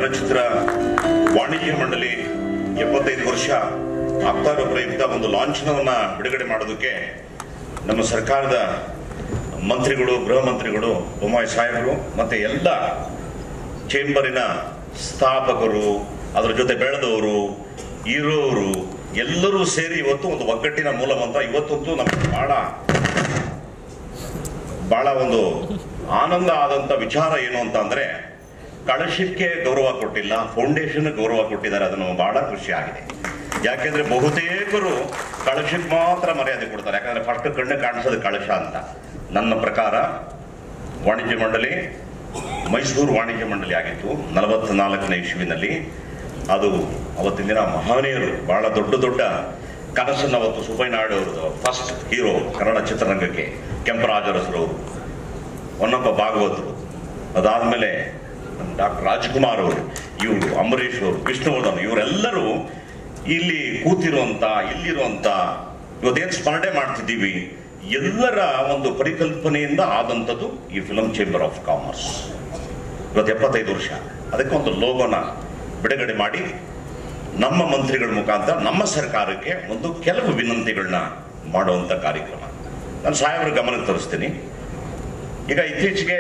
ಚಲನಚಿತ್ರ ವಾಣಿಜ್ಯ ಮಂಡಳಿ 75 ವರ್ಷ ಆಗ್ತಾ ಇರೋ ಪ್ರಯುಕ್ತ ಒಂದು ಲಾಂಛನವನ್ನ ಬಿಡುಗಡೆ ಮಾಡೋದಕ್ಕೆ ನಮ್ಮ ಸರ್ಕಾರದ ಮಂತ್ರಿಗಳು, ಗೃಹ ಮಂತ್ರಿಗಳು, ಬೊಮ್ಮಾಯಿ ಸಾಹೇಬರು ಮತ್ತೆ ಎಲ್ಲ ಚೇಂಬರಿನ ಸ್ಥಾಪಕರು, ಅದರ ಜೊತೆ ಬೆಳೆದವರು, ಇರೋರು ಎಲ್ಲರೂ ಸೇರಿ ಇವತ್ತು ಒಂದು ಒಗ್ಗಟ್ಟಿನ ಮೂಲವಂತ ಇವತ್ತಂತೂ ನಮಗೆ ಬಹಳ ಒಂದು ಆನಂದ ಆದಂತ ವಿಚಾರ ಏನು ಅಂತ ಅಂದ್ರೆ, ಕಳಶಕ್ಕೆ ಗೌರವ ಕೊಟ್ಟಿಲ್ಲ, ಫೌಂಡೇಶನ್ ಗೌರವ ಕೊಟ್ಟಿದ್ದಾರೆ. ಅದು ನಮಗೆ ಬಹಳ ಖುಷಿ ಆಗಿದೆ. ಯಾಕೆಂದ್ರೆ ಬಹುತೇಕರು ಕಳಶಕ್ಕೆ ಮಾತ್ರ ಮರ್ಯಾದೆ ಕೊಡ್ತಾರೆ. ಯಾಕಂದ್ರೆ ಫಸ್ಟ್ ಕಣ್ಣು ಕಾಣಿಸೋದು ಕಳಶ ಅಂತ. ನನ್ನ ಪ್ರಕಾರ ವಾಣಿಜ್ಯ ಮಂಡಳಿ ಮೈಸೂರು ವಾಣಿಜ್ಯ ಮಂಡಳಿ ಆಗಿತ್ತು 44ನೇ ಇಸ್ವಿನಲ್ಲಿ. ಅದು ಅವತ್ತಿನ ದಿನ ಮಹನೀಯರು ಬಹಳ ದೊಡ್ಡ ಕನಸನ್ನು ಅವತ್ತು ಸುಬ್ಬಯ್ಯನಾಯ್ಡು ಅವರದು ಫಸ್ಟ್ ಹೀರೋ ಕನ್ನಡ ಚಿತ್ರರಂಗಕ್ಕೆ, ಕೆಂಪರಾಜರಸರವರು, ಹೊನ್ನಪ್ಪ ಭಾಗವತರು, ಅದಾದ್ಮೇಲೆ ಡಾಕ್ಟರ್ ರಾಜ್ಕುಮಾರ್ ಅವರು, ಇವರು ಅಂಬರೀಷ್ ಅವರು, ವಿಷ್ಣುವರ್ಧನ್, ಇವರೆಲ್ಲರೂ ಇಲ್ಲಿ ಕೂತಿರುವಂತ, ಇಲ್ಲಿರುವಂತ ಇವತ್ತೇನು ಸ್ಮರಣೆ ಮಾಡ್ತಿದ್ದೀವಿ, ಎಲ್ಲರ ಒಂದು ಪರಿಕಲ್ಪನೆಯಿಂದ ಆದಂಥದ್ದು ಈ ಫಿಲಂ ಚೇಂಬರ್ ಆಫ್ ಕಾಮರ್ಸ್. ಇವತ್ತು 75 ವರ್ಷ. ಅದಕ್ಕೆ ಒಂದು ಲೋಗೋನ ಬಿಡುಗಡೆ ಮಾಡಿ ನಮ್ಮ ಮಂತ್ರಿಗಳ ಮುಖಾಂತರ ನಮ್ಮ ಸರ್ಕಾರಕ್ಕೆ ಒಂದು ಕೆಲವು ವಿನಂತಿಗಳನ್ನ ಮಾಡುವಂತ ಕಾರ್ಯಕ್ರಮ ನಾನು ಸಾಹೇಬರ ಗಮನಕ್ಕೆ ತರಿಸ್ತೀನಿ. ಈಗ ಇತ್ತೀಚೆಗೆ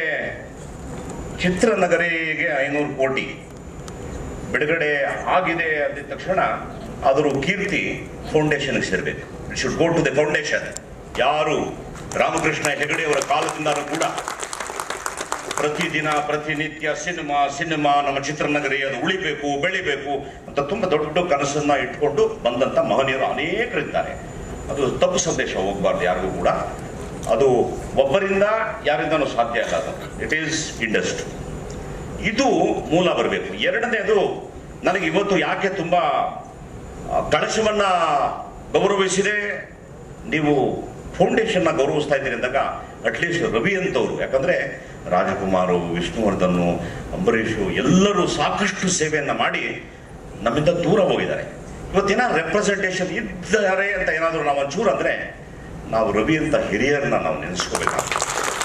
ಚಿತ್ರನಗರಿಗೆ 500 ಕೋಟಿ ಬಿಡುಗಡೆ ಆಗಿದೆ ಅಂದಿದ ತಕ್ಷಣ ಅದರ ಕೀರ್ತಿ ಫೌಂಡೇಶನ್ಗೆ ಸೇರಬೇಕು. It should go to the foundation. ಯಾರು ರಾಮಕೃಷ್ಣ ಹೆಗಡೆ ಅವರ ಕಾಲದಿಂದಾನು ಕೂಡ ಪ್ರತಿದಿನ ಪ್ರತಿನಿತ್ಯ ಸಿನಿಮಾ ನಮ್ಮ ಚಿತ್ರನಗರಿ ಅದು ಉಳಿಬೇಕು, ಬೆಳಿಬೇಕು ಅಂತ ತುಂಬಾ ದೊಡ್ಡ ಕನಸನ್ನ ಇಟ್ಕೊಂಡು ಬಂದಂತ ಮಹನೀಯರು ಅನೇಕರಿದ್ದಾರೆ. ಅದು ತಪ್ಪು ಸಂದೇಶ ಹೋಗಬಾರ್ದು ಯಾರಿಗೂ ಕೂಡ. ಅದು ಒಬ್ಬರಿಂದ ಯಾರಿಂದನೂ ಸಾಧ್ಯ ಇಲ್ಲ. ಅದು ಇಟ್ ಈಸ್ ಇಂಡಸ್ಟ್ರಿ. ಇದು ಮೂಲ ಬರಬೇಕು. ಎರಡನೇದು, ನನಗೆ ಇವತ್ತು ಯಾಕೆ ತುಂಬಾ ಕಳಶವನ್ನ ಗೌರವಿಸಿದೆ, ನೀವು ಫೌಂಡೇಶನ್ ಗೌರವಿಸ್ತಾ ಇದ್ದೀರಿ ಅಂದಾಗ ಅಟ್ಲೀಸ್ಟ್ ರವಿ ಅಂತವ್ರು, ಯಾಕಂದ್ರೆ ರಾಜಕುಮಾರು, ವಿಷ್ಣುವರ್ಧನ್, ಅಂಬರೀಷು ಎಲ್ಲರೂ ಸಾಕಷ್ಟು ಸೇವೆಯನ್ನ ಮಾಡಿ ನಮ್ಮಿಂದ ದೂರ ಹೋಗಿದ್ದಾರೆ. ಇವತ್ತೇನ ರೆಪ್ರೆಸೆಂಟೇಷನ್ ಇದ್ದಾರೆ ಅಂತ ಏನಾದರೂ ನಾವು ಒಂಚೂರು ಅಂದ್ರೆ ನಾವು ರವಿ ಅಂತ ಹಿರಿಯರನ್ನ ನಾವು ನೆನೆಸ್ಕೋಬೇಕಾಗ್ತದೆ.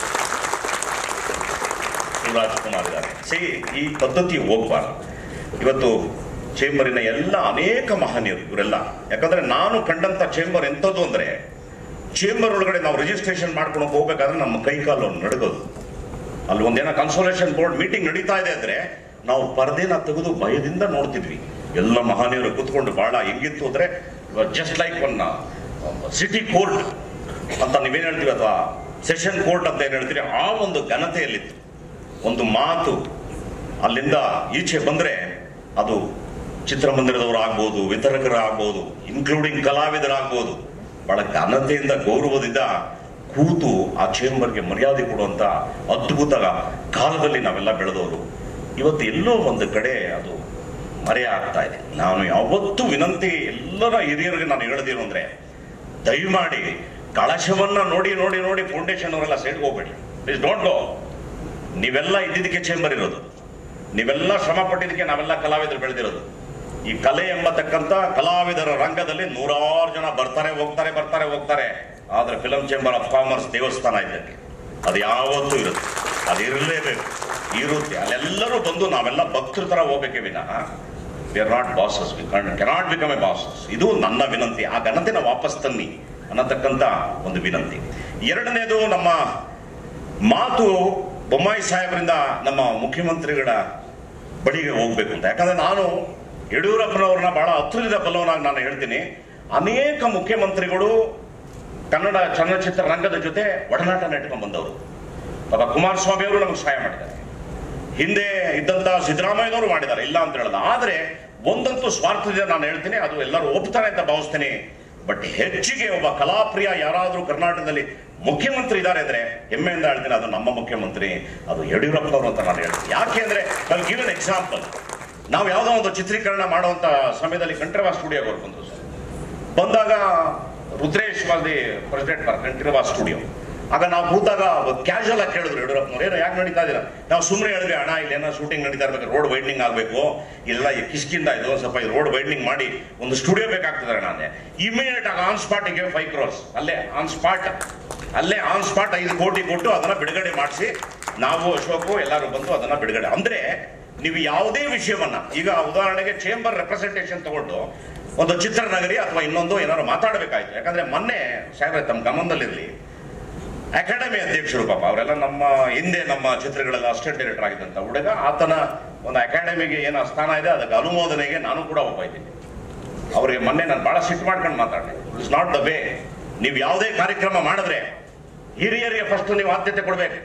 ರಾಜ್ಕುಮಾರ್ ಇದ್ದಾರೆ. ಈ ಪದ್ಧತಿ ಹೋಗ್ಬಾರ್ದು. ಇವತ್ತು ಚೇಂಬರಿನ ಎಲ್ಲ ಅನೇಕ ಮಹನೀಯರು ಇವರೆಲ್ಲ, ಯಾಕಂದ್ರೆ ನಾನು ಕಂಡಂತ ಚೇಂಬರ್ ಎಂಥದ್ದು ಅಂದ್ರೆ, ಚೇಂಬರ್ ಒಳಗಡೆ ನಾವು ರಿಜಿಸ್ಟ್ರೇಷನ್ ಮಾಡ್ಕೊಂಡು ಹೋಗ್ಬೇಕಾದ್ರೆ ನಮ್ಮ ಕೈಕಾಲು ನಡಗೋದು. ಅಲ್ಲಿ ಒಂದೇನೋ ಕನ್ಸೋಲೇಷನ್ ಬೋರ್ಡ್ ಮೀಟಿಂಗ್ ನಡೀತಾ ಇದೆ ಅಂದ್ರೆ ನಾವು ಪರದೆನ ತೆಗೆದು ಭಯದಿಂದ ನೋಡ್ತಿದ್ವಿ. ಎಲ್ಲ ಮಹನೀಯರು ಕೂತ್ಕೊಂಡು ಬಹಳ ಹೆಂಗಿತ್ತು ಅಂದ್ರೆ, just like one city court ಅಂತ ನೀವೇನ್ ಹೇಳ್ತೀವಿ, ಅಥವಾ ಸೆಷನ್ ಕೋರ್ಟ್ ಅಂತ ಏನ್ ಹೇಳ್ತೀರಿ, ಆ ಒಂದು ಘನತೆಯಲ್ಲಿತ್ತು. ಒಂದು ಮಾತು ಅಲ್ಲಿಂದ ಈಚೆ ಬಂದ್ರೆ ಅದು ಚಿತ್ರಮಂದಿರದವರು ಆಗ್ಬೋದು, ವಿತರಕರಾಗ್ಬೋದು, ಇನ್ಕ್ಲೂಡಿಂಗ್ ಕಲಾವಿದರಾಗ್ಬೋದು, ಬಹಳ ಘನತೆಯಿಂದ ಗೌರವದಿಂದ ಕೂತು ಆ ಚೇಂಬರ್ಗೆ ಮರ್ಯಾದೆ ಕೊಡುವಂತ ಅದ್ಭುತ ಕಾಲದಲ್ಲಿ ನಾವೆಲ್ಲ ಬೆಳೆದವರು. ಇವತ್ತು ಎಲ್ಲೋ ಒಂದು ಕಡೆ ಅದು ಮರೆಯ ಆಗ್ತಾ ಇದೆ. ನಾನು ಯಾವತ್ತೂ ವಿನಂತಿ ಎಲ್ಲರ ಹಿರಿಯರಿಗೆ ನಾನು ಹೇಳದೇನು ಅಂದ್ರೆ, ದಯಮಾಡಿ ಕಳಶವನ್ನ ನೋಡಿ ನೋಡಿ ನೋಡಿ ಫೌಂಡೇಶನ್ ಅವರೆಲ್ಲ ಸೈಡ್ಗೆ ಹೋಗ್ಬೇಡಿ. Please don't go. ನೀವೆಲ್ಲ ಇದ್ದಿದ್ದಕ್ಕೆ ಚೇಂಬರ್ ಇರೋದು, ನೀವೆಲ್ಲ ಶ್ರಮ ಪಟ್ಟಿದ್ದಕ್ಕೆ ನಾವೆಲ್ಲ ಕಲಾವಿದರು ಬೆಳೆದಿರೋದು. ಈ ಕಲೆ ಎಂಬತಕ್ಕಂಥ ಕಲಾವಿದರ ರಂಗದಲ್ಲಿ 100 ಜನ ಬರ್ತಾರೆ ಹೋಗ್ತಾರೆ. ಆದ್ರೆ ಫಿಲಂ ಚೇಂಬರ್ ಆಫ್ ಕಾಮರ್ಸ್ ದೇವಸ್ಥಾನ ಇದ್ದಕ್ಕೆ ಅದು ಯಾವತ್ತೂ ಇರುತ್ತೆ, ಅದು ಇರಲೇಬೇಕು, ಇರುತ್ತೆ. ಅಲ್ಲೆಲ್ಲರೂ ಬಂದು ನಾವೆಲ್ಲ ಭಕ್ತರ ತರ ಹೋಗ್ಬೇಕೆ ವಿನಃ we are not bosses, we cannot become a bosses. ಇದು ನನ್ನ ವಿನಂತಿ. ಆ ಘನತೆನ ವಾಪಸ್ ತನ್ನಿ ಅನ್ನತಕ್ಕಂಥ ಒಂದು ವಿನಂತಿ. ಎರಡನೇದು, ನಮ್ಮ ಮಾತು ಬೊಮ್ಮಾಯಿ ಸಾಹೇಬರಿಂದ ನಮ್ಮ ಮುಖ್ಯಮಂತ್ರಿಗಳ ಬಳಿಗೆ ಹೋಗ್ಬೇಕು ಅಂತ. ಯಾಕಂದ್ರೆ ನಾನು ಯಡಿಯೂರಪ್ಪನವ್ರನ್ನ ಬಹಳ ಹತ್ತಿರದ ಬಲ್ಲವನಾಗಿ ನಾನು ಹೇಳ್ತೀನಿ. ಅನೇಕ ಮುಖ್ಯಮಂತ್ರಿಗಳು ಕನ್ನಡ ಚಲನಚಿತ್ರ ರಂಗದ ಜೊತೆ ಒಡನಾಟ ನೆಟ್ಕೊಂಡು ಬಂದವರು. ಪಾಪ ಕುಮಾರಸ್ವಾಮಿ ಅವರು ನಮಗೆ ಸಹಾಯ ಮಾಡಿದ್ದಾರೆ, ಹಿಂದೆ ಇದ್ದಂತ ಸಿದ್ದರಾಮಯ್ಯನವರು ಮಾಡಿದ್ದಾರೆ, ಇಲ್ಲ ಅಂತ ಹೇಳಲ್ಲ. ಆದ್ರೆ ಒಂದಂತೂ ಸ್ವಾರ್ಥದಿಂದ ನಾನು ಹೇಳ್ತೀನಿ, ಅದು ಎಲ್ಲರೂ ಒಪ್ತಾರೆ ಅಂತ ಭಾವಿಸ್ತೀನಿ. ಬಟ್ ಹೆಚ್ಚಿಗೆ ಒಬ್ಬ ಕಲಾಪ್ರಿಯ ಯಾರಾದ್ರೂ ಕರ್ನಾಟಕದಲ್ಲಿ ಮುಖ್ಯಮಂತ್ರಿ ಇದ್ದಾರೆ ಅಂದ್ರೆ ಹೆಮ್ಮೆಯಿಂದ ಹೇಳ್ತೀನಿ, ಅದು ನಮ್ಮ ಮುಖ್ಯಮಂತ್ರಿ, ಅದು ಯಡಿಯೂರಪ್ಪನವರು ಅಂತ ನಾನು ಹೇಳ್ತೀನಿ. ಯಾಕೆ ಅಂದ್ರೆ, ಐ ಗಿವ್ ಎನ್ ಎಕ್ಸಾಂಪಲ್. ನಾವು ಯಾವುದೋ ಒಂದು ಚಿತ್ರೀಕರಣ ಮಾಡುವಂತ ಸಮಯದಲ್ಲಿ ಕಂಠೀರವ ಸ್ಟುಡಿಯೋಗೆ ಅವ್ರು ಬಂದರು ಸರ್. ಬಂದಾಗ Rudresh was the president for Kanteerava studio. ಆಗ ನಾವು ಕೂತಾಗ ಕ್ಯಾಶುವಲ್ ಆಗಿ ಕೇಳಿದ್ರು ಯಡಿಯೂರಪ್ಪನವ್ರು, ಏನೋ ಯಾಕೆ ನಡೀತಾ ಇದ್ದೀರಾ? ನಾವು ಸುಮ್ಮನೆ ಹೇಳಿದ್ವಿ, ಅಣ್ಣ ಇಲ್ಲೇನೋ ಶೂಟಿಂಗ್ ನಡೀತಾ ಇರ್ಬೇಕು, ರೋಡ್ ವೈಡ್ನಿಂಗ್ ಆಗಬೇಕು, ಇಲ್ಲ ಕಿಷ್ಕಿಂದ ಇದು ಸ್ವಲ್ಪ ರೋಡ್ ವೈಡ್ನಿಂಗ್ ಮಾಡಿ ಒಂದು ಸ್ಟುಡಿಯೋ ಬೇಕಾಗ್ತದೆ ನಾನೇ. ಇಮಿಡಿಯೇಟ್ ಆಗಿ ಆನ್ ಸ್ಪಾಟಿಗೆ 5 crores ಅಲ್ಲೇ ಆನ್ ಸ್ಪಾಟ್ 5 ಕೋಟಿ ಕೊಟ್ಟು ಅದನ್ನ ಬಿಡುಗಡೆ ಮಾಡಿಸಿ ನಾವು ಅಶೋಕು ಎಲ್ಲರೂ ಬಂದು ಅದನ್ನ ಬಿಡುಗಡೆ. ಅಂದ್ರೆ ನೀವು ಯಾವುದೇ ವಿಷಯವನ್ನ, ಈಗ ಉದಾಹರಣೆಗೆ ಚೇಂಬರ್ ರೆಪ್ರೆಸೆಂಟೇಷನ್ ತಗೊಂಡು ಒಂದು ಚಿತ್ರನಗರಿ ಅಥವಾ ಇನ್ನೊಂದು ಏನಾದ್ರು ಮಾತಾಡಬೇಕಾಯ್ತು. ಯಾಕಂದ್ರೆ ಮೊನ್ನೆ ಸಾಹೇಬ್ರೆ ತಮ್ಮ ಗಮನದಲ್ಲಿರಲಿ, ಅಕಾಡೆಮಿ ಅಧ್ಯಕ್ಷರು ಪಾಪ ಅವರೆಲ್ಲ ನಮ್ಮ ಹಿಂದೆ ನಮ್ಮ ಚಿತ್ರಗಳೆಲ್ಲ ಅಸಿಸ್ಟೆಂಟ್ ಡೈರೆಕ್ಟರ್ ಆಗಿದ್ದಂತ ಹುಡುಗ, ಆತನ ಒಂದು ಅಕಾಡೆಮಿಗೆ ಏನು ಸ್ಥಾನ ಇದೆ ಅದಕ್ಕೆ ಅನುಮೋದನೆಗೆ ನಾನು ಕೂಡ ಒಬ್ಬ ಇದ್ದೀನಿ. ಅವ್ರಿಗೆ ಮೊನ್ನೆ ನಾನು ಬಹಳ ಸಿಟ್ಟು ಮಾಡ್ಕೊಂಡು ಮಾತಾಡಿದೆ. It's not the way. ನೀವು ಯಾವುದೇ ಕಾರ್ಯಕ್ರಮ ಮಾಡಿದ್ರೆ ಹಿರಿಯರಿಗೆ ಫಸ್ಟ್ ನೀವು ಆದ್ಯತೆ ಕೊಡ್ಬೇಕು.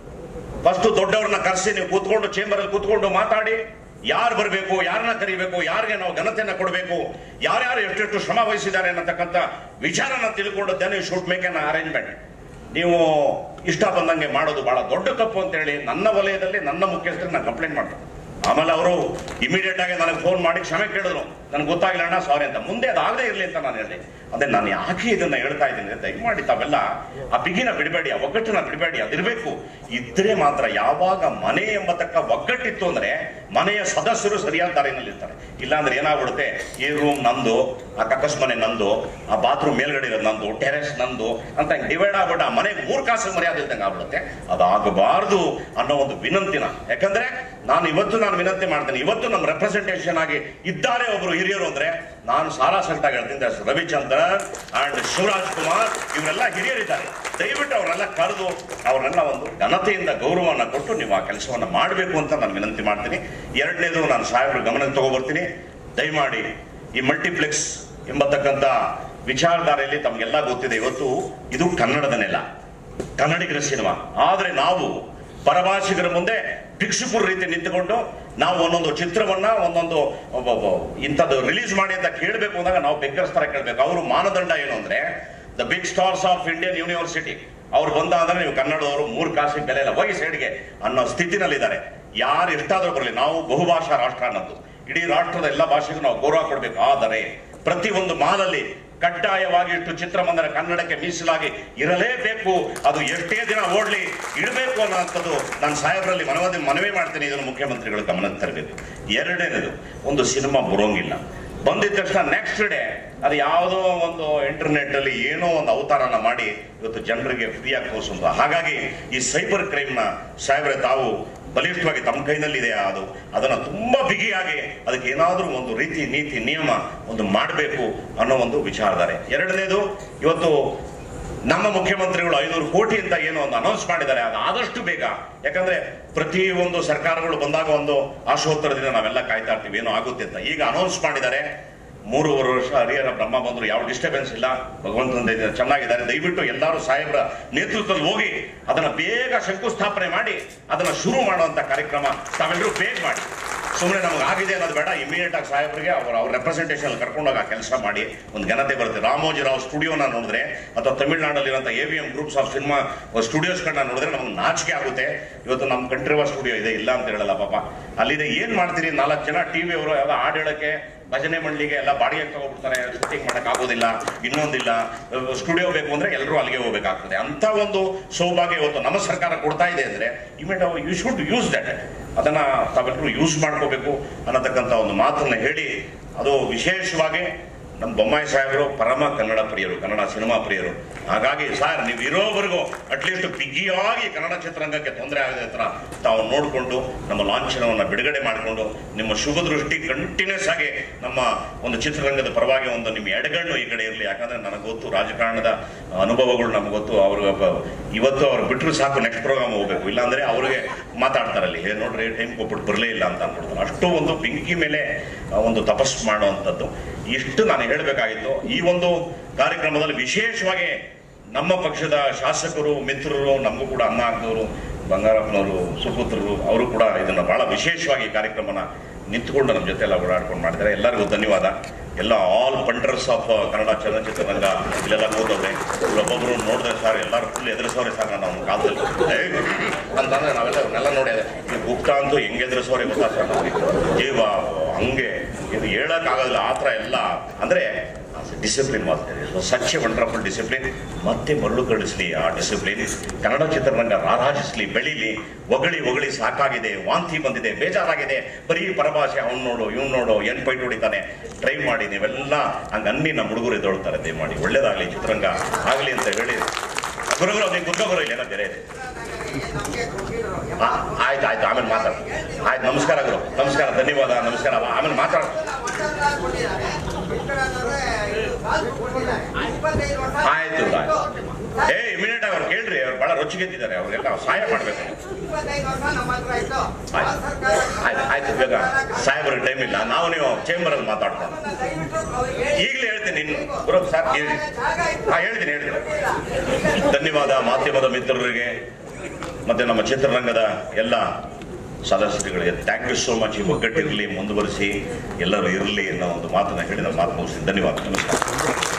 ಫಸ್ಟ್ ದೊಡ್ಡವ್ರನ್ನ ಕರೆಸಿ ನೀವು ಕೂತ್ಕೊಂಡು ಚೇಂಬರಲ್ಲಿ ಕೂತ್ಕೊಂಡು ಮಾತಾಡಿ, ಯಾರು ಬರಬೇಕು, ಯಾರನ್ನ ಕರಿಬೇಕು, ಯಾರಿಗೆ ನಾವು ಘನತೆಯನ್ನ ಕೊಡಬೇಕು, ಯಾರ್ಯಾರು ಎಷ್ಟೆಷ್ಟು ಶ್ರಮ ವಹಿಸಿದ್ದಾರೆ ಅನ್ನತಕ್ಕಂಥ ವಿಚಾರನ ತಿಳ್ಕೊಂಡು then you should make an arrangement. ನೀವು ಇಷ್ಟ ಬಂದಂಗೆ ಮಾಡೋದು ಬಹಳ ದೊಡ್ಡ ತಪ್ಪು ಅಂತ ಹೇಳಿ ನನ್ನ ವಲಯದಲ್ಲಿ ನನ್ನ ಮುಖ್ಯಸ್ಥರಿಗೆ ನಾನು ಕಂಪ್ಲೇಂಟ್ ಮಾಡ್ತೀನಿ. ಆಮೇಲೆ ಅವರು ಇಮಿಡಿಯೇಟ್ ಆಗಿ ನನಗೆ ಫೋನ್ ಮಾಡಿ ಕ್ಷಮೆ ಕೇಳಿದ್ರು, ನನಗೆ ಗೊತ್ತಾಗಿಲ್ಲ ಅಣ್ಣ ಸಾರಿ ಅಂತ. ಮುಂದೆ ಅದಾಗದೇ ಇರಲಿ ಅಂತ ನಾನು ಹೇಳಿದೆ. ಅದೇ ನಾನು ಯಾಕೆ ಇದನ್ನ ಹೇಳ್ತಾ ಇದ್ದೀನಿ, ದಯಮಾಡಿ ತಾವೆಲ್ಲ ಆ ಬಿಗಿನ ಬಿಡಬೇಡಿ, ಆ ಒಗ್ಗಟ್ಟನ್ನ ಬಿಡಬೇಡಿ. ಅದಿರಬೇಕು. ಇದ್ರೆ ಮಾತ್ರ, ಯಾವಾಗ ಮನೆ ಎಂಬತಕ್ಕ ಒಗ್ಗಟ್ಟಿತ್ತು ಅಂದ್ರೆ ಮನೆಯ ಸದಸ್ಯರು ಸರಿಯಾದ ದಾರಿನಲ್ಲಿ ಇರ್ತಾರೆ. ಇಲ್ಲಾಂದ್ರೆ ಏನಾಗ್ಬಿಡುತ್ತೆ, ಈ ರೂಮ್ ನಂದು, ಆ ಕಕ್ಕಸ್ ಮನೆ ನಂದು, ಆ ಬಾತ್ರೂಮ್ ಮೇಲ್ಗಡೆ ಇರೋದು ನಂದು, ಟೆರೆಸ್ ನಂದು ಅಂತ ಡಿವೈಡ್ ಆಗ್ಬಿಟ್ಟು ಆ ಮನೆಗೆ 3 ಕಾಸು ಮರ್ಯಾದೆ ಇದ್ದಂಗೆ ಆಗ್ಬಿಡುತ್ತೆ. ಅದಾಗಬಾರ್ದು ಅನ್ನೋ ಒಂದು ವಿನಂತಿನ, ಯಾಕಂದ್ರೆ ನಾನು ವಿನಂತಿ ಮಾಡ್ತೇನೆ. ಇವತ್ತು ನಮ್ಮ ರೆಪ್ರೆಸೆಂಟೇಷನ್ ಆಗಿ ಇದ್ದಾರೆ ಒಬ್ರು ಹಿರಿಯರು ಅಂದ್ರೆ ನಾನು ಸಾರಾಸಟ್ಟಾಗಿ ಹೇಳ್ತೀನಿ, ರವಿಚಂದ್ರನ್ ಅಂಡ್ ಶಿವರಾಜ್ ಕುಮಾರ್, ಇವರೆಲ್ಲ ಹಿರಿಯರಿದ್ದಾರೆ. ದಯವಿಟ್ಟು ಅವರೆಲ್ಲ ಕರೆದು ಅವರೆಲ್ಲ ಒಂದು ಘನತೆಯಿಂದ ಗೌರವವನ್ನು ಕೊಟ್ಟು ನೀವು ಆ ಕೆಲಸವನ್ನು ಮಾಡಬೇಕು ಅಂತ ನಾನು ವಿನಂತಿ ಮಾಡ್ತೀನಿ. ಎರಡನೇದು, ನಾನು ಸಾಹೇಬ್ರ ಗಮನಕ್ಕೆ ತಗೋಬರ್ತೀನಿ. ದಯಮಾಡಿ ಈ ಮಲ್ಟಿಪ್ಲೆಕ್ಸ್ ಎಂಬತಕ್ಕಂಥ ವಿಚಾರಧಾರೆಯಲ್ಲಿ ತಮಗೆಲ್ಲ ಗೊತ್ತಿದೆ, ಇವತ್ತು ಇದು ಕನ್ನಡದ ನೆಲ, ಕನ್ನಡಿಗರ ಸಿನಿಮಾ. ಆದ್ರೆ ನಾವು ಪರಭಾಷಿಗರ ಮುಂದೆ ಭಿಕ್ಷುಕರ ರೀತಿ ನಿಂತುಕೊಂಡು ನಾವು ಒಂದೊಂದು ಚಿತ್ರವನ್ನ ಒಂದೊಂದು ಇಂಥದ್ದು ರಿಲೀಸ್ ಮಾಡಿ ಅಂತ ಕೇಳಬೇಕು ಅಂದಾಗ ನಾವು ಬೆಕ್ಕರ್ಸ್ ತರ ಕೇಳಬೇಕು. ಅವರು ಮಾನದಂಡ ಏನು ಅಂದ್ರೆ the big stars of Indian university, ಅವ್ರು ಬಂದ ಅಂದ್ರೆ ನೀವು ಕನ್ನಡದವರು 3 ಕಾಸಿಗೆ ಬೆಲೆ ಇಲ್ಲ, ಹೋಗಿ ಸೈಡ್ಗೆ ಅನ್ನೋ ಸ್ಥಿತಿನಲ್ಲಿದ್ದಾರೆ. ಯಾರು ಎಷ್ಟಾದ್ರೂ ಬರಲಿ, ನಾವು ಬಹುಭಾಷಾ ರಾಷ್ಟ್ರ ಅನ್ನೋದು, ಇಡೀ ರಾಷ್ಟ್ರದ ಎಲ್ಲ ಭಾಷೆಗೂ ನಾವು ಗೌರವ ಕೊಡಬೇಕು. ಆದರೆ ಪ್ರತಿಯೊಂದು ಮಾಲಲ್ಲಿ ಕಡ್ಡಾಯವಾಗಿ ಇಷ್ಟು ಚಿತ್ರಮಂದಿರ ಕನ್ನಡಕ್ಕೆ ಮೀಸಲಾಗಿ ಇರಲೇಬೇಕು. ಅದು ಎಷ್ಟೇ ದಿನ ಓಡ್ಲಿ ಇಡಬೇಕು ಅನ್ನೋಂಥದ್ದು ನಾನು ಸಾಹೇಬರಲ್ಲಿ ಮನವಿ ಮಾಡ್ತೀನಿ. ಇದನ್ನು ಮುಖ್ಯಮಂತ್ರಿಗಳು ಗಮನಕ್ಕೆ ತರಬೇಕು. ಎರಡನೇದು, ಒಂದು ಸಿನಿಮಾ ಬರೋಂಗಿಲ್ಲ, ಬಂದಿದ ತಕ್ಷಣ ನೆಕ್ಸ್ಟ್ ಡೇ ಅದು ಯಾವುದೋ ಒಂದು ಇಂಟರ್ನೆಟ್ ಅಲ್ಲಿ ಏನೋ ಒಂದು ಅವತಾರನ ಮಾಡಿ ಇವತ್ತು ಜನರಿಗೆ ಫ್ರೀಯಾಗಿ ತೋರಿಸುವಂತ. ಹಾಗಾಗಿ ಈ ಸೈಬರ್ ಕ್ರೈಮ್ನ ಸಾಹೇಬ್ರೆ ತಾವು ಬಲಿಷ್ಠವಾಗಿ ತಮ್ಮ ಕೈನಲ್ಲಿದೆ, ಅದನ್ನ ತುಂಬಾ ಬಿಗಿಯಾಗಿ ಅದಕ್ಕೆ ಏನಾದ್ರೂ ಒಂದು ರೀತಿ ನೀತಿ ನಿಯಮ ಒಂದು ಮಾಡಬೇಕು ಅನ್ನೋ ಒಂದು ವಿಚಾರಧಾರೆ. ಎರಡನೇದು, ಇವತ್ತು ನಮ್ಮ ಮುಖ್ಯಮಂತ್ರಿಗಳು 500 ಕೋಟಿ ಅಂತ ಏನೋ ಒಂದು ಅನೌನ್ಸ್ ಮಾಡಿದ್ದಾರೆ, ಅದು ಆದಷ್ಟು ಬೇಗ. ಯಾಕಂದ್ರೆ ಪ್ರತಿ ಒಂದು ಸರ್ಕಾರಗಳು ಬಂದಾಗ ಒಂದು ಆಶೋತ್ತರದಿಂದ ನಾವೆಲ್ಲ ಕಾಯ್ತಾ ಇರ್ತೀವಿ ಏನೋ ಆಗುತ್ತೆ ಅಂತ. ಈಗ ಅನೌನ್ಸ್ ಮಾಡಿದ್ದಾರೆ, 3.5 ವರ್ಷ ಹರಿಹರ ಬ್ರಹ್ಮ ಬಂದ್ರು, ಯಾವ ಡಿಸ್ಟರ್ಬೆನ್ಸ್ ಇಲ್ಲ, ಭಗವಂತನ ಚೆನ್ನಾಗಿದ್ದಾರೆ. ದಯವಿಟ್ಟು ಎಲ್ಲರೂ ಸಾಹೇಬ್ರ ನೇತೃತ್ವದಲ್ಲಿ ಹೋಗಿ ಅದನ್ನ ಬೇಗ ಶಂಕುಸ್ಥಾಪನೆ ಮಾಡಿ ಅದನ್ನ ಶುರು ಮಾಡುವಂತ ಕಾರ್ಯಕ್ರಮ ತಾವೆಲ್ಲರೂ ಬೇಗ ಮಾಡಿ. ಸುಮ್ಮನೆ ನಮ್ಗೆ ಆಗಿದೆ ಅನ್ನೋದು ಬೇಡ, ಇಮಿಡಿಯೇಟ್ ಆಗಿ ಸಾಹೇಬ್ರಿಗೆ ಅವ್ರ ರೆಪ್ರೆಸೆಂಟೇಷನ್ ಕರ್ಕೊಂಡೋಗಿ ಆ ಕೆಲಸ ಮಾಡಿ ಒಂದು ಘನತೆ ಬರುತ್ತೆ. ರಾಮೋಜಿರಾವ್ ಸ್ಟುಡಿಯೋನ ನೋಡಿದ್ರೆ ಅಥವಾ ತಮಿಳುನಾಡಲ್ಲಿರುವಂಥ AVM ಗ್ರೂಪ್ಸ್ ಆಫ್ ಸಿನಿಮಾ ಸ್ಟುಡಿಯೋಸ್ಗಳನ್ನ ನೋಡಿದ್ರೆ ನಮ್ಗೆ ನಾಚಿಕೆ ಆಗುತ್ತೆ. ಇವತ್ತು ನಮ್ಮ ಕಂಟ್ರಿವ ಸ್ಟುಡಿಯೋ ಇದೆ, ಇಲ್ಲ ಅಂತ ಹೇಳಲ್ಲ ಪಾಪ. ಅಲ್ಲಿದೆ ಏನ್ ಮಾಡ್ತೀರಿ, 4 ಜನ TV ಅವರು ಯಾವ ಹಾಡು ಹೇಳಕ್ಕೆ ಭಜನೆ ಮಂಡಳಿಗೆ ಎಲ್ಲ ಬಾಡಿಗೆ ತಗೋಬಿಡ್ತಾರೆ, ಶೂಟಿಂಗ್ ಮಾಡಕ್ ಆಗೋದಿಲ್ಲ, ಇನ್ನೊಂದಿಲ್ಲ. ಸ್ಟುಡಿಯೋ ಬೇಕು ಅಂದ್ರೆ ಎಲ್ಲರೂ ಅಲ್ಲಿಗೆ ಹೋಗ್ಬೇಕಾಗ್ತದೆ. ಅಂತ ಒಂದು ಸೌಭಾಗ್ಯ ಇವತ್ತು ನಮ್ಮ ಸರ್ಕಾರ ಕೊಡ್ತಾ ಇದೆ ಅಂದ್ರೆ immediate you should use that. ಅದನ್ನ ತಾವೆಲ್ಲರೂ ಯೂಸ್ ಮಾಡ್ಕೋಬೇಕು ಅನ್ನತಕ್ಕಂಥ ಒಂದು ಮಾತನ್ನ ಹೇಳಿ, ಅದು ವಿಶೇಷವಾಗಿ ನಮ್ಮ ಬೊಮ್ಮಾಯಿ ಸಾಹೇಬರು ಪರಮ ಕನ್ನಡ ಪ್ರಿಯರು, ಕನ್ನಡ ಸಿನಿಮಾ ಪ್ರಿಯರು. ಹಾಗಾಗಿ ಸರ್, ನೀವು ಇರೋವರೆಗೂ ಅಟ್ಲೀಸ್ಟ್ ಬಿಗಿಯಾಗಿ ಕನ್ನಡ ಚಿತ್ರರಂಗಕ್ಕೆ ತೊಂದರೆ ಆಗದ ಹತ್ರ ತಾವು ನೋಡಿಕೊಂಡು ನಮ್ಮ ಲಾಂಛನವನ್ನು ಬಿಡುಗಡೆ ಮಾಡಿಕೊಂಡು ನಿಮ್ಮ ಶುಭ ದೃಷ್ಟಿ ಕಂಟಿನ್ಯೂಸ್ ಆಗಿ ನಮ್ಮ ಒಂದು ಚಿತ್ರರಂಗದ ಪರವಾಗಿ ಒಂದು ನಿಮ್ಮ ಎಡಗಣ್ಣು ಈ ಕಡೆ ಇರಲಿ. ಯಾಕಂದ್ರೆ ನನಗೆ ಗೊತ್ತು, ರಾಜಕಾರಣದ ಅನುಭವಗಳು ನಮ್ಗೆ ಗೊತ್ತು. ಇವತ್ತು ಅವ್ರು ಬಿಟ್ಟರು ಸಾಕು, ನೆಕ್ಸ್ಟ್ ಪ್ರೋಗ್ರಾಮ್ ಹೋಗ್ಬೇಕು, ಇಲ್ಲಾಂದ್ರೆ ಅವ್ರಿಗೆ ಮಾತಾಡ್ತಾರಲ್ಲಿ ನೋಡ್ರಿ ಟೈಮ್ ಕೊಟ್ಬಿಟ್ಟು ಬರಲೇ ಇಲ್ಲ ಅಂತ ಅನ್ಕೊಡ್ತಾರೆ. ಅಷ್ಟು ಒಂದು ಬೆಂಕಿ ಮೇಲೆ ಒಂದು ತಪಸ್ಸು ಮಾಡುವಂಥದ್ದು. ಇಷ್ಟು ನಾನು ಹೇಳಬೇಕಾಗಿತ್ತು. ಈ ಒಂದು ಕಾರ್ಯಕ್ರಮದಲ್ಲಿ ವಿಶೇಷವಾಗಿ ನಮ್ಮ ಪಕ್ಷದ ಶಾಸಕರು, ಮಿತ್ರರು, ನಮಗೂ ಕೂಡ ಅನ್ನ ಹಾಕಿದವರು, ಬಂಗಾರಪ್ಪನವರು, ಸುಪುತ್ರರು, ಅವರು ಕೂಡ ಇದನ್ನು ಬಹಳ ವಿಶೇಷವಾಗಿ ಕಾರ್ಯಕ್ರಮನ ನಿಂತ್ಕೊಂಡು ನಮ್ಮ ಜೊತೆ ಎಲ್ಲ ಓಡಾಡ್ಕೊಂಡು ಮಾಡಿದ್ದಾರೆ. ಎಲ್ಲರಿಗೂ ಧನ್ಯವಾದ. ಎಲ್ಲ ಆಲ್ ಪಂಡರ್ಸ್ ಆಫ್ ಕನ್ನಡ ಚಲನಚಿತ್ರರಂಗ ಇಲ್ಲೆಲ್ಲ ಓದವ್ರೆ. ಒಬ್ಬೊಬ್ಬರು ನೋಡಿದ್ರೆ ಸರ್ ಎಲ್ಲರೂ ಫುಲ್ ಎದುರಿಸೋರೆ ಸರ್ ನಮ್ಮ ಕಾಲದಲ್ಲಿ ಅಂತಂದ್ರೆ ನಾವೆಲ್ಲ ಅವ್ರನ್ನೆಲ್ಲ ನೋಡಿ ಈ ಗುಪ್ತ ಅಂತೂ ಹೆಂಗೆ ಎದುರಿಸೋರೆ ಗೊತ್ತಾ ಸರ್, ನಮಗೆ ಜೀವ ಹಂಗೆ ಇದು ಹೇಳಕ್ಕಾಗೋದಿಲ್ಲ. ಆ ಥರ ಎಲ್ಲ ಅಂದರೆ ಡಿಸಿಪ್ಲಿನ್ ಮಾಡ್ತಾರೆ, ಸಚ್ ಎ ವಂಡರ್ಫುಲ್ ಡಿಸಿಪ್ಲಿನ್. ಮತ್ತೆ ಮರಳು ಕಳಿಸ್ಲಿ ಆ ಡಿಸಿಪ್ಲಿನ್. ಕನ್ನಡ ಚಿತ್ರರಂಗ ರಾರಾಜಿಸ್ಲಿ, ಬೆಳೀಲಿ. ಹೊಗಳಿ ಸಾಕಾಗಿದೆ, ವಾಂತಿ ಬಂದಿದೆ, ಬೇಜಾರಾಗಿದೆ, ಬರೀ ಪರಭಾಷೆ, ಅವ್ನು ನೋಡು ಇವ್ನು ನೋಡು ಏನು ಪೈಟ್ ಹೊಡಿತಾನೆ. ಟ್ರೈ ಮಾಡಿ ನೀವೆಲ್ಲ ಹಂಗೆ ಅನ್ನಿ ನಮ್ಮ ಹುಡುಗರು ಎದ್ದೊಳ್ತಾರೆ. ದಯಮಾಡಿ ಒಳ್ಳೇದಾಗಲಿ, ಚಿತ್ರರಂಗ ಆಗಲಿ ಅಂತ ಹೇಳಿ. ಗುರುಗಳು ನೀವು ಗುರುಗಳು ಇಲ್ಲ ಬೇರೆ ಇದೆ. ಆಯ್ತು ಆಯ್ತು, ಆಮೇಲೆ ಮಾತಾಡ. ಆಯ್ತು, ನಮಸ್ಕಾರ ಗುರು, ನಮಸ್ಕಾರ, ಧನ್ಯವಾದ, ನಮಸ್ಕಾರ. ಆಮೇಲೆ ಮಾತಾಡ. ಆಯ್ತು ಇಮಿಡಿಯೇಟ್ ಆಗಿ ಅವ್ರು ಕೇಳ್ರಿ, ಅವ್ರು ಬಹಳ ರುಚಿಗೆದ್ದಿದ್ದಾರೆ, ಅವ್ರಿಗೆಲ್ಲ ಸಹಾಯ ಮಾಡ್ಬೇಕು. ಆಯ್ತು ಆಯ್ತು, ಬೇಗ ಸಾಹೇಬ್ರಿಗೆ ಟೈಮ್ ಇಲ್ಲ, ನಾವು ನೀವು ಚೇಂಬರ್ ಅಲ್ಲಿ ಮಾತಾಡ್ತಾರೆ. ಈಗಲೇ ಹೇಳ್ತೀನಿ ಗುರು ಸರ್, ಹೇಳ್ತೀನಿ. ಧನ್ಯವಾದ ಮಾಧ್ಯಮದ ಮಿತ್ರರಿಗೆ ಮತ್ತೆ ನಮ್ಮ ಚಿತ್ರರಂಗದ ಎಲ್ಲ ಸದಸ್ಯರುಗಳಿಗೆ ಥ್ಯಾಂಕ್ ಯು ಸೋ ಮಚ್. ಈ ಒಗ್ಗಟ್ಟಿರಲಿ, ಮುಂದುವರಿಸಿ, ಎಲ್ಲರೂ ಇರಲಿ ಅನ್ನೋ ಒಂದು ಮಾತನ್ನ ಹೇಳಿ ನಮ್ಮ ಮಾತು ಮುಗಿಸ್ತೀನಿ. ಧನ್ಯವಾದ, ನಮಸ್ಕಾರ.